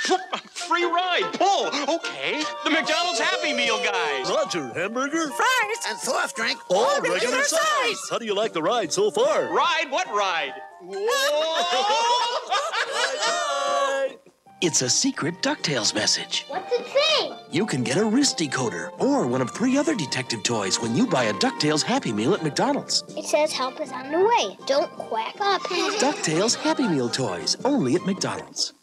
Free ride. Pull. Okay. The McDonald's Happy Meal guys. Roger, hamburger, fries, and soft drink. All regular size. How do you like the ride so far? Ride? What ride? Whoa! It's a secret DuckTales message. What's it say? You can get a wrist decoder or one of 3 other detective toys when you buy a DuckTales Happy Meal at McDonald's. It says help is on the way. Don't quack up. DuckTales Happy Meal toys, only at McDonald's.